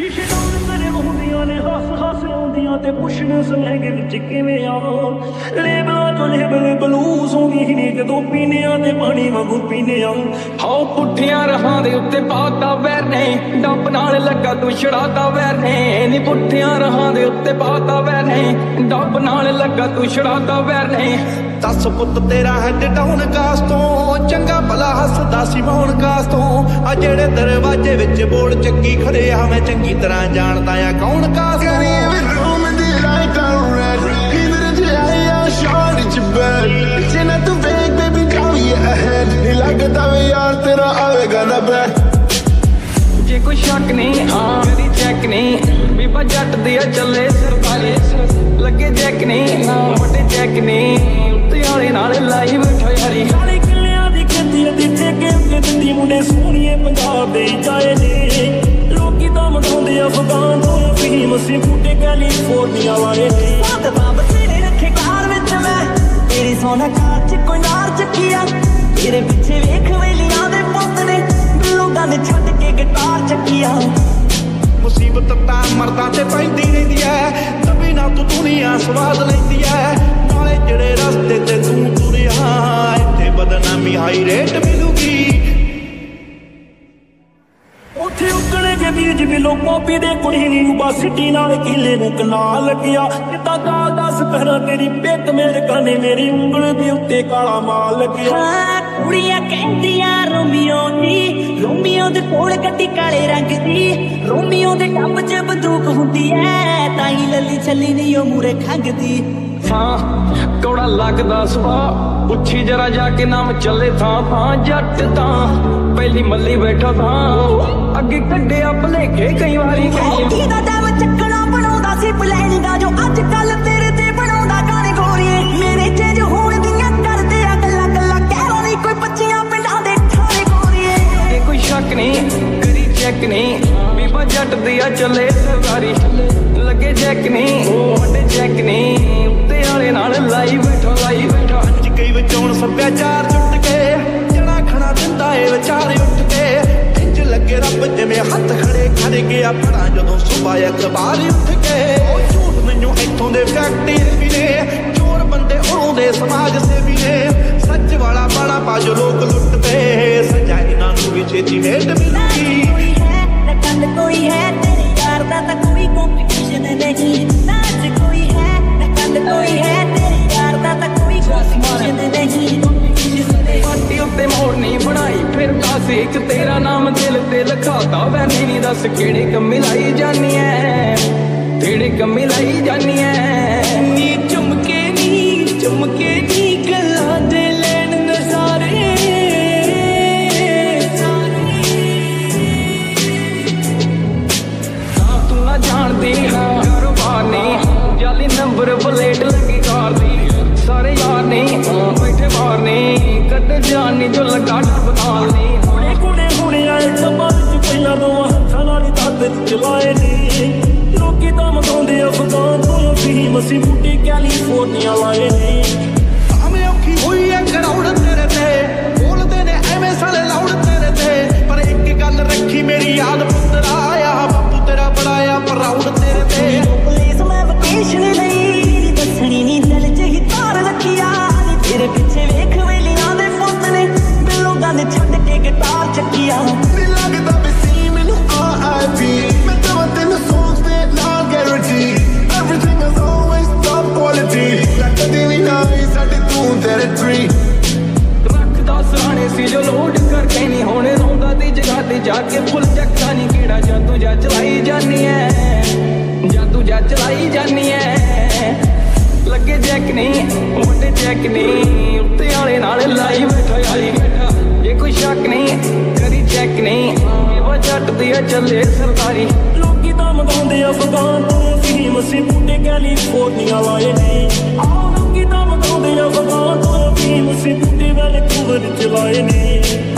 शीशे डाउन करे होंदियां ने हस हस आउंदियां ते पुछने सलैंग विच किवें आ लेबलां तो लेबल बलूस होंदी ही नहीं जदों पीने आ ते पानी वांगू पीने आ हाओ पुट्ठियां राहां दे उत्ते पाता वैर ने डंप नाल लगा तू छड़ाता वैर ने नी पुट्ठियां राहां दे उत्ते पाता वैर ने डंप नाल लगा तू छड़ाता वैर ने दस पुत तेरा हैड डाउन कास तो चंगा भला हसदा सी मौन कास तो आ जेड़े दरवाजे विच बोल चक्की खड़े आ मैं चंगी तरह जानदा आ कौन कास जे कोई शक नहीं हाँ मेरी चेक नहीं बीबा जट दिया चले सरकारी लगे चेक नहीं वड्डे चेक नहीं उत्ते आले नाल लाई बैठो यारी सारे किल्लियां दी खेती दी ठेके ते दिंदी मुंडे सोहणिए पंजाब दे जाए ने लोकी तां मंगाउंदे अफगान तो अफीम असीं बूटे कैलीफोर्निया वाले ने साथ बाब तेरे रखे कार विच मैं तेरी सोना कार च कोई नार चक्किया तेरे पीछे वेख वेलियां दे पुत्त ने लोगां ने छड्ड के गिटार चक्किया मुसीबत तां मर्दां ते पैंदी रहिंदी ऐ तभी ना तू दुनिया स्वाद लैंदी ऐ नाले जेड़े रस्ते ते तू तुरिया इत्थे बदनामी हाई रेट मिलूगी ਉੱਥੇ ਉੱਗਣੇ ਦੇ ਬੀਜ ਬਿਲੋ ਕਾਪੀ ਦੇ ਕੁੜੀ ਨੀ ਯੂਨੀਵਰਸਿਟੀ ਨਾਲ ਕਿਲੇ ਨੂੰ ਕਨਾਲ ਲੱਗਿਆ ਜਿੱਦਾਂ ਕਾਲ ਦਾ ਸਪਹਿਰਾ ਤੇਰੀ ਪਿੱਤ ਮੇਰੇ ਕਾਨੇ ਮੇਰੀ ਉਂਗਲ ਦੇ ਉੱਤੇ ਕਾਲਾ ਮਾਲ ਲੱਗਿਆ ਕੁੜੀਆਂ ਕਹਿੰਦੀਆਂ ਰੋਮੀਓ ਦੇ ਕੋਲ ਗੱਡੀ ਕਾਲੇ ਰੰਗ ਦੀ ਰੋਮੀਓ ਦੇ ਟੱਬ 'ਚ ਬੰਦੂਕ ਹੁੰਦੀ ਐ ਤਾਈ ਲੱਲੀ ਛੱਲੀ ਨੀ ਉਹ ਮੂਰੇ ਖੰਗਦੀ हाँ कौड़ा लगदा सुभाऽ उच्छी जरा जाके नाम चले थां जट तां पहली मल्ली बैठा था अगे कड्डिया भलेखे कई वारी कई दा टैम चक्कना बनाउंदा सी प्लैन दा जो अज कल तेरे ते बनाउंदा गाने गोरीए मेरे चेंज होण दियां करदे आ गल्लां गल्लां कहणा नहीं कोई बच्चियां पिंडां दे ठाणे गोरीए ये कोई शक नहीं करी चेक नहीं बीबा जट दिया चले सरकारी लगे चेक नहीं वड्डे चेक नहीं उत्ते आले नाल लाई बैठो अज कई विचों सभ्याचार जुट के जड़ा खड़ा दिंदा ए विचार उठ के इंज लगे रब जिवें हथ खड़े कर गया पड़ा जदों सुबह अखबार उठ के झूठ मैनू इत्थों दे फैक्ट भी ने चोर बंदे उड़ों दे समाज सेवी ने सच वाला बड़ा पाजो लोग लुटते सजा इन्हां नूं भी छेती भेट मिलूगी कोई है तेरे यार दा तां कोई कंपटीशन नहीं नाच कोई है नकल कोई है तेरे यार दा तां कोई कंपटीशन नहीं पार्टी उत्ते मोड़ नहीं बनाई फिर दस एक तेरा नाम दिल ते लिखाता वै मेरी दस केड़े कम्मे लाई जानी है केड़े कम्मे लाई जानी है नी चमके नी गल्लां दे लैन नज़ारे जानती कारोबार नहीं जाली नंबर प्लेट लगी कार दी सारे यार नहीं बैठे बाहर नहीं कद जानी जो लगा डरबताल नहीं हुणे कुड़े हुणे आए जमां विच पहिलां दोवां हत्थां नाल दंद चलाए ने लोकी तां मंगाउंदे अफगान तो अफीम असीं बूटे कैलीफोर्निया वाले ने भावें औखी होई ऐ करौड़ तेरे ते बोलदे ने एवें साले लौड़ तेरे ते पर एक गल रखी मेरी याद पुत्तरा आ बापू तेरा बड़ा आ प्राउड तेरे ते पुलिस मैं वकेशन नहीं दसनी नी दिल च ही तार रखिया तेरे पीछे वेख वेलियां दे पुत्त ने लोगां ने छड्ड के गिटार चक्किया लगदा भी सी मैनू RIP मैं तवा तेनू songs दे नाल guarantee everything is always top quality लगदी वी नाई साडे तू तेरे ट्री रखदा सराणे सी जो लोड करके नहीं होने रोंदा दी जगह ते जाके फुल चक्का नहीं केड़ा जादू जा चलाई जानी है जादू जा चलाई जानी है लगे चेक नहीं वड्डे चेक नहीं उत्ते आले नाल लाई बैठो यारी ये कोई शक नहीं करी चेक नहीं वो जट दिया चले सरकारी लोकी तां मंगाउंदे अफगान तो अफीम असीं बूटे कैलीफोर्निया वाले ने लोकी तां मंगाउंदे अफगान तो अफीम असीं बूटे वैनकूवर च लाए ने